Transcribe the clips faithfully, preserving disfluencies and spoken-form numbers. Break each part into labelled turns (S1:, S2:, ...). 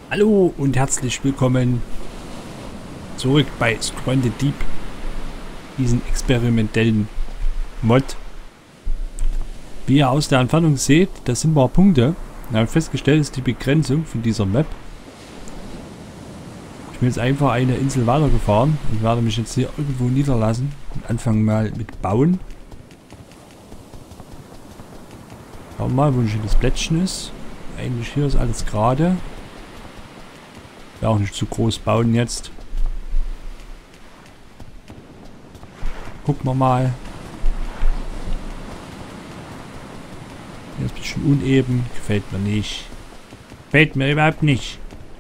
S1: Hallo und herzlich willkommen zurück bei Stranded Deep, diesen experimentellen Mod. Wie ihr aus der Entfernung seht, das sind ein paar Punkte. Wir haben festgestellt, das ist die Begrenzung von dieser Map. Ich bin jetzt einfach eine Insel weitergefahren und werde mich jetzt hier irgendwo niederlassen und anfangen mal mit Bauen. Schauen wir mal, wo ein schönes Plättchen ist. Eigentlich hier ist alles gerade. Ja, auch nicht zu groß bauen jetzt. Gucken wir mal. Hier ist ein bisschen uneben. Gefällt mir nicht. Gefällt mir überhaupt nicht.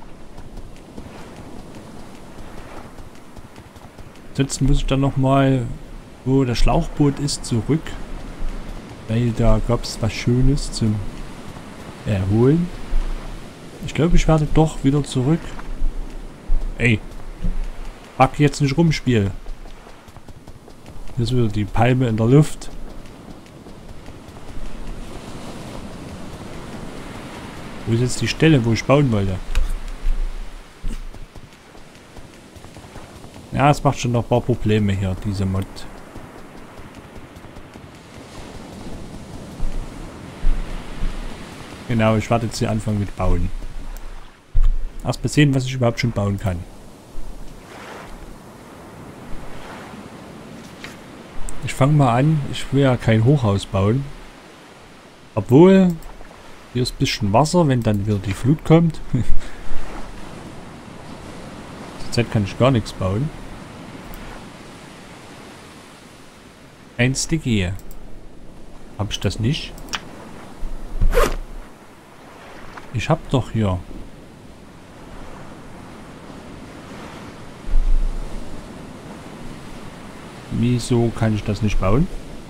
S1: Ansonsten muss ich dann nochmal, wo das Schlauchboot ist, zurück. Weil da gab es was Schönes zum Erholen. Ich glaube, ich werde doch wieder zurück. Ey. Pack jetzt nicht rum, Spiel. Hier ist wieder die Palme in der Luft. Wo ist jetzt die Stelle, wo ich bauen wollte? Ja, es macht schon noch ein paar Probleme hier, diese Mod. Genau, ich werde jetzt hier anfangen mit Bauen. Erst mal sehen, was ich überhaupt schon bauen kann. Ich fange mal an. Ich will ja kein Hochhaus bauen. Obwohl, hier ist ein bisschen Wasser, wenn dann wieder die Flut kommt. Zurzeit kann ich gar nichts bauen. Eins D G. Habe ich das nicht? Ich habe doch hier. Wieso kann ich das nicht bauen?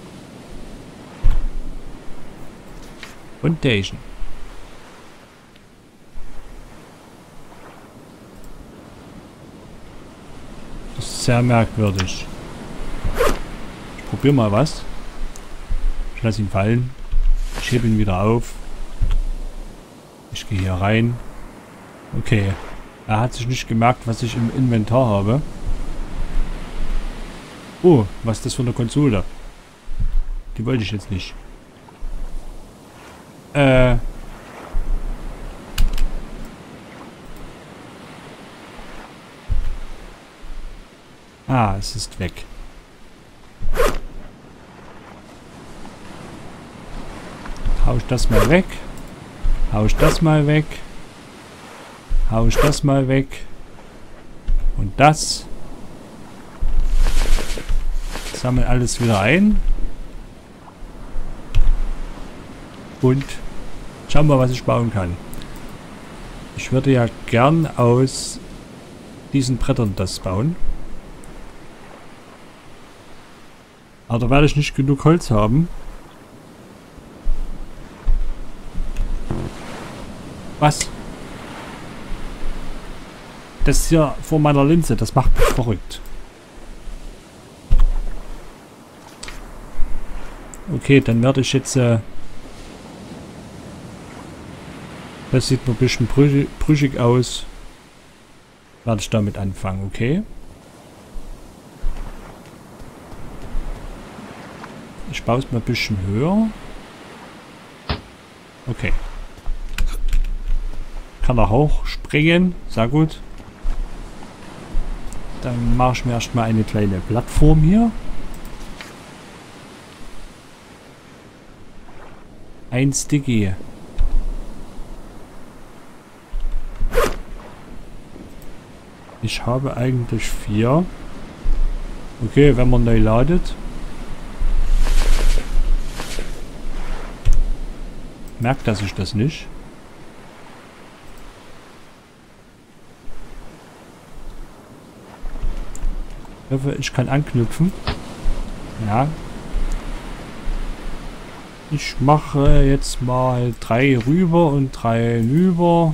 S1: Foundation. Das ist sehr merkwürdig. Ich probiere mal was. Ich lasse ihn fallen. Ich hebe ihn wieder auf. Ich gehe hier rein. Okay. Er hat sich nicht gemerkt, was ich im Inventar habe. Oh, was ist das für eine Konsole? Die wollte ich jetzt nicht. Äh. Ah, es ist weg. Hau ich das mal weg. Hau ich das mal weg. Hau ich das mal weg. Und das. Sammle alles wieder ein. Und schauen wir, was ich bauen kann. Ich würde ja gern aus diesen Brettern das bauen. Aber da werde ich nicht genug Holz haben. Was? Das hier vor meiner Linse, das macht mich verrückt. Okay, dann werde ich jetzt... Äh, das sieht mir ein bisschen brüchig, brüchig aus. Werde ich damit anfangen, okay? Ich baue es mal ein bisschen höher. Okay. Kann er hoch springen. Sehr gut. Dann mache ich mir erstmal eine kleine Plattform hier. eins D G. Ich habe eigentlich vier. Okay, wenn man neu ladet. Merkt, dass ich das nicht. Ich hoffe, ich kann anknüpfen. Ja. Ich mache jetzt mal drei rüber und drei rüber.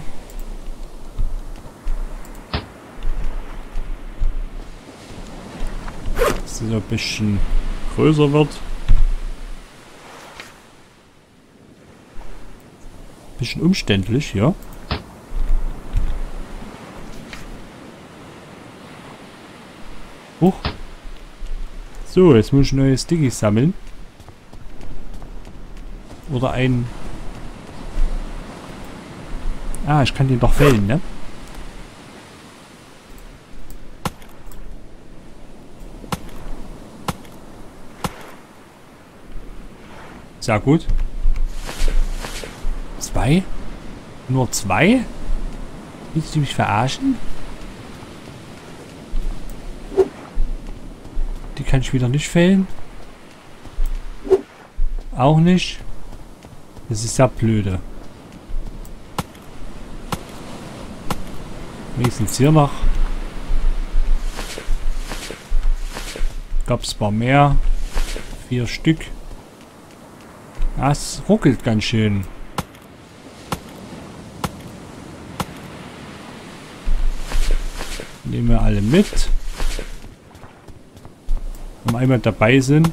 S1: Dass es ein bisschen größer wird. Bisschen umständlich, ja. Huch. So, jetzt muss ich neue Stickies sammeln. Oder ein... Ah, ich kann den doch fällen, ne? Sehr gut. Zwei? Nur zwei? Willst du mich verarschen? Die kann ich wieder nicht fällen. Auch nicht. Das ist ja blöde. Wenigstens hier noch. Gab es paar mehr. Vier Stück. Ah, es ruckelt ganz schön. Nehmen wir alle mit. Wenn wir einmal dabei sind.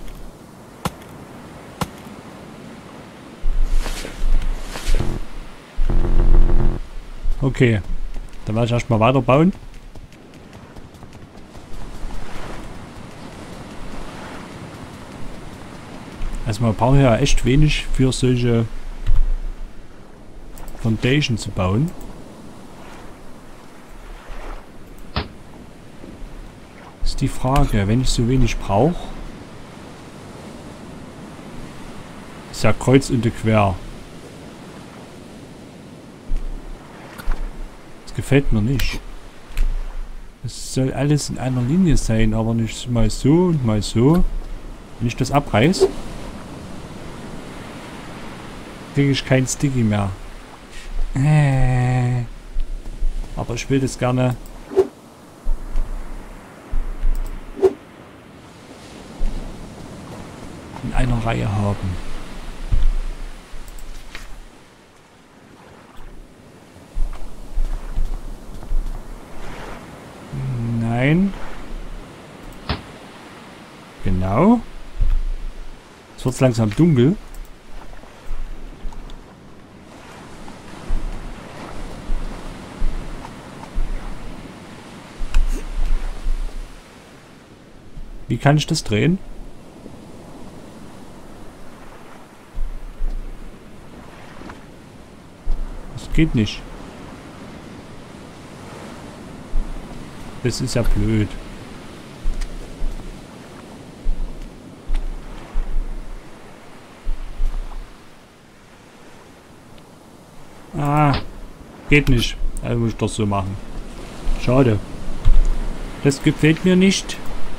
S1: Okay. Dann werde ich erstmal weiterbauen. Also man braucht ja echt wenig für solche Foundation zu bauen. Ist die Frage, wenn ich so wenig brauche. Ist ja kreuz und quer. Das gefällt mir nicht. Es soll alles in einer Linie sein, aber nicht mal so und mal so. Wenn ich das abreiße, kriege ich kein Sticky mehr. Äh. Aber ich will das gerne in einer Reihe haben. Nein. Genau. Es wird langsam dunkel. Wie kann ich das drehen? Das geht nicht. Das ist ja blöd. Ah, geht nicht. Also muss ich das so machen. Schade. Das gefällt mir nicht.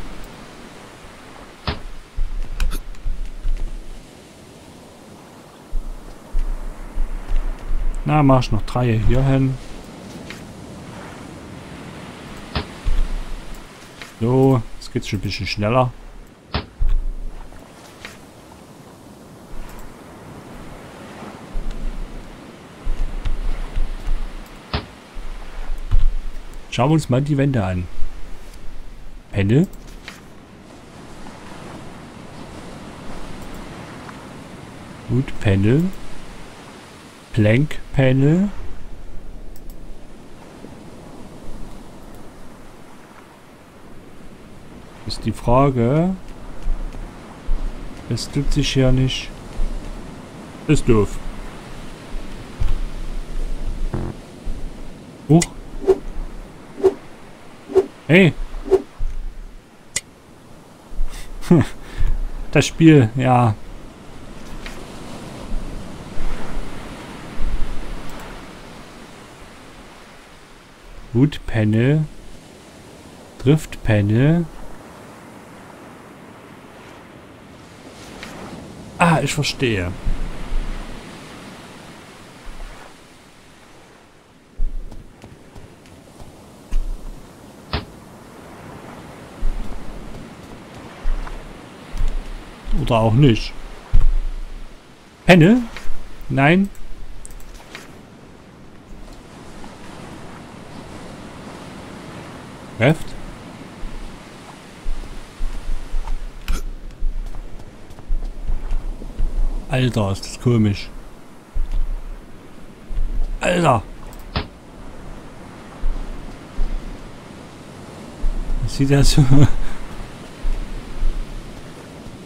S1: Na, mach ich noch drei hier hin. So, jetzt geht's schon ein bisschen schneller. Schauen wir uns mal die Wände an. Panel. Gut, Panel. Plank Panel. Ist die Frage. Es tut sich ja nicht. Ist doof. Huch. Hey. Das Spiel, ja. Wood Panel. Drift Panel. Ah, ich verstehe. Oder auch nicht. Panel? Nein. Reft? Alter, ist das komisch. Alter! Das sieht ja so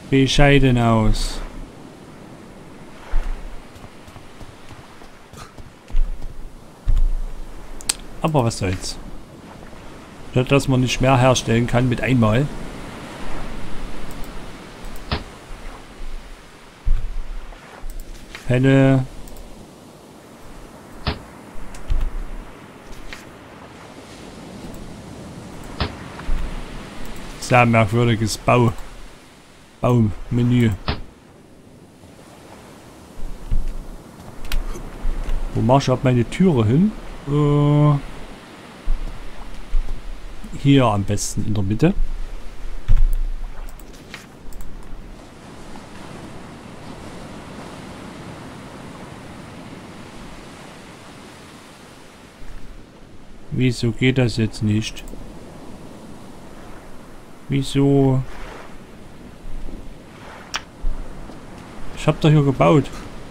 S1: bescheiden aus. Aber was soll's. Statt dass man nicht mehr herstellen kann mit einmal. Penne. Sehr merkwürdiges Bau. Baumenü. Wo mach ich ab meine Türe hin? Äh, hier am besten in der Mitte. Wieso geht das jetzt nicht? Wieso? Ich hab doch hier gebaut.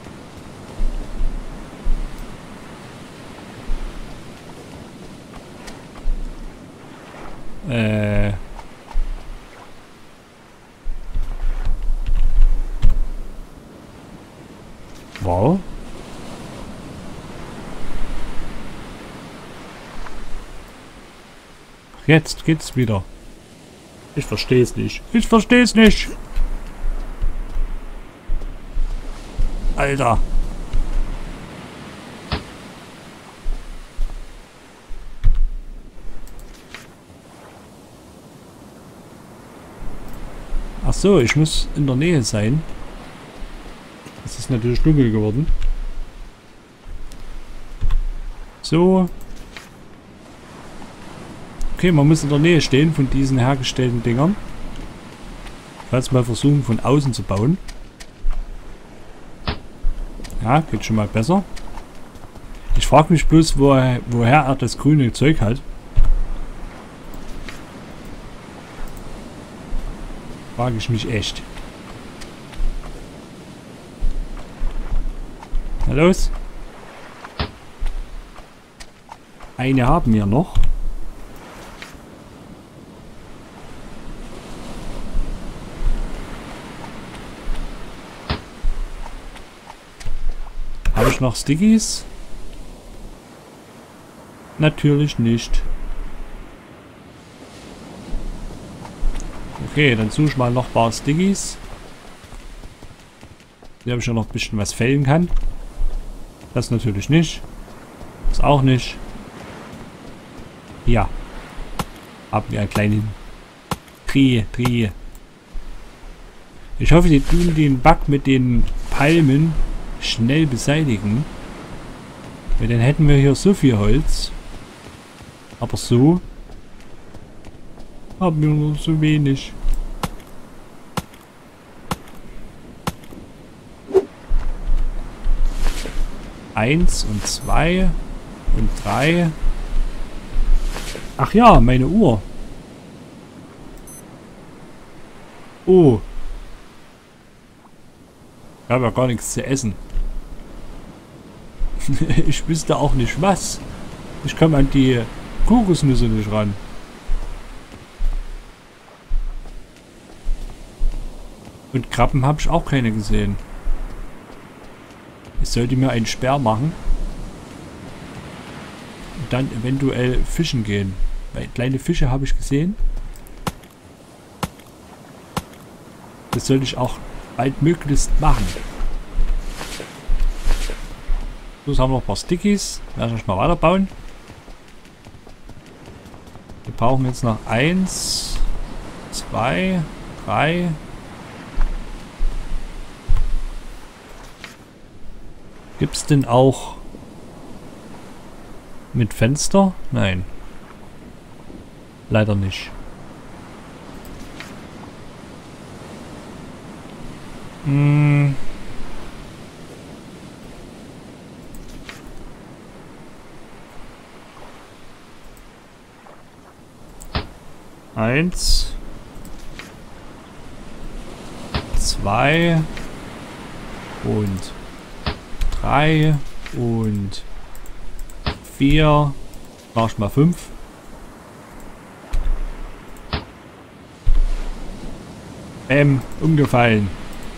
S1: Äh. Wow. Jetzt geht's wieder. Ich verstehe es nicht. Ich verstehe es nicht. Alter. Ach so, ich muss in der Nähe sein. Es ist natürlich dunkel geworden. So. Okay, man muss in der Nähe stehen von diesen hergestellten Dingern. Ich werde es mal versuchen von außen zu bauen. Ja, geht schon mal besser. Ich frage mich bloß, wo er, woher er das grüne Zeug hat. Frage ich mich echt. Na los. Eine haben wir noch. Habe ich noch Stickies? Natürlich nicht. Okay, dann suche ich mal noch ein paar Stickies. Hier habe ich ja noch ein bisschen was fällen kann. Das natürlich nicht. Das auch nicht. Ja. Haben wir einen kleinen Dreh, Dreh. Ich hoffe, die tun den Bug mit den Palmen schnell beseitigen. Weil dann hätten wir hier so viel Holz. Aber so haben wir nur so wenig. Eins und zwei und drei. Ach ja, meine Uhr. Oh. Ich habe ja gar nichts zu essen. Ich wüsste auch nicht was. Ich komme an die Kokosnüsse nicht ran. Und Krabben habe ich auch keine gesehen. Ich sollte mir einen Speer machen. Und dann eventuell fischen gehen. Weil kleine Fische habe ich gesehen. Das sollte ich auch baldmöglichst machen. So, jetzt haben wir noch ein paar Stickies. Werde ich mal weiterbauen. Wir brauchen jetzt noch eins, zwei, drei. Gibt es denn auch mit Fenster? Nein. Leider nicht. Hm. Eins. Zwei. Und drei. Und vier. Mach ich mal fünf. Ähm, umgefallen.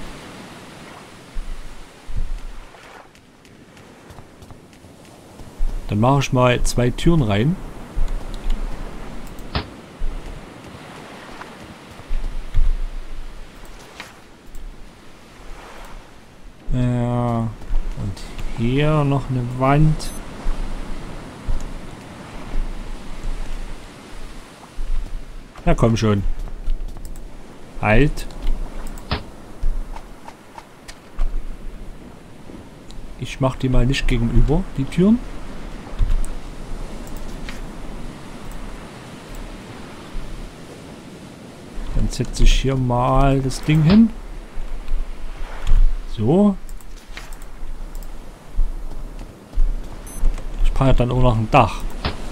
S1: Dann mache ich mal zwei Türen rein. Ja, und hier noch eine Wand. Ja, komm schon. Halt. Ich mach die mal nicht gegenüber, die Türen. Dann setze ich hier mal das Ding hin. So. Ich brauche dann auch noch ein Dach.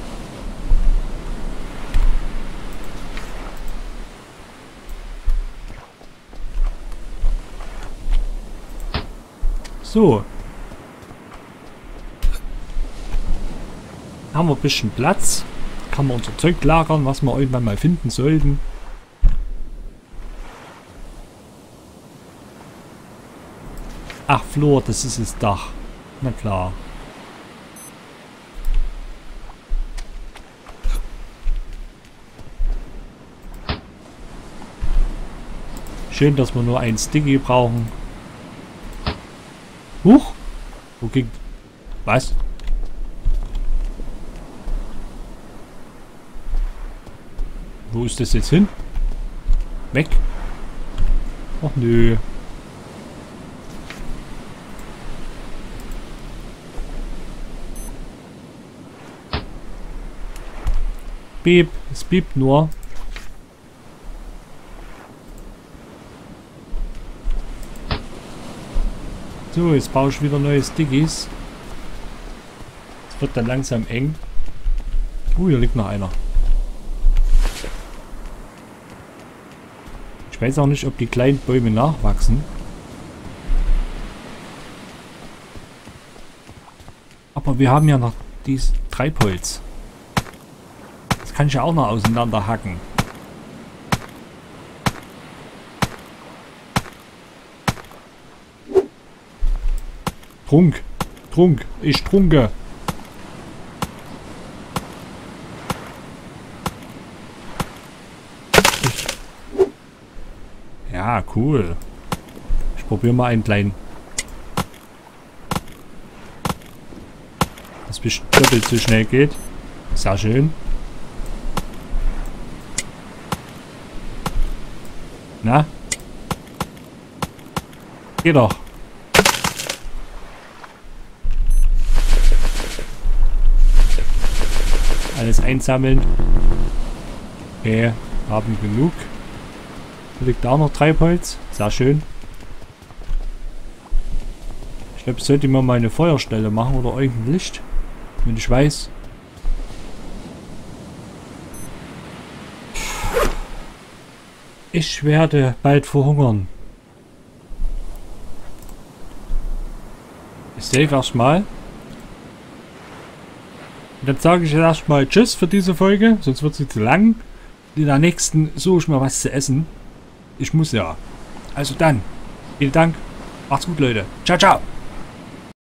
S1: So. Haben wir ein bisschen Platz. Kann man unser Zeug lagern, was wir irgendwann mal finden sollten. Ach, Flur, das ist das Dach. Na klar. Schön, dass wir nur ein Sticky brauchen. Huch! Wo ging... Was? Wo ist das jetzt hin? Weg? Ach nö. Piep, es piept nur. So, jetzt baue ich wieder neue Stickies. Es wird dann langsam eng. Uh, hier liegt noch einer. Ich weiß auch nicht, ob die kleinen Bäume nachwachsen. Aber wir haben ja noch dieses Treibholz. Das kann ich ja auch noch auseinander hacken. Trunk, Trunk, ich trunke. Ich ja, cool. Ich probiere mal einen kleinen. Das bestimmt doppelt so schnell geht. Sehr schön. Na? Geh doch. Alles einsammeln. Okay, haben genug. Hier liegt auch noch Treibholz. Sehr schön. Ich glaube, ich sollte mir mal eine Feuerstelle machen oder irgendein Licht. Wenn ich weiß. Ich werde bald verhungern. Ich save erstmal. Und dann sage ich erstmal Tschüss für diese Folge, sonst wird sie zu lang. In der nächsten suche ich mir was zu essen. Ich muss ja. Also dann, vielen Dank. Macht's gut, Leute. Ciao, ciao.